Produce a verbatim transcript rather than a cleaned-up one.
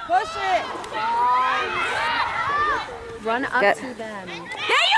Push it. Run up Get. to them. There you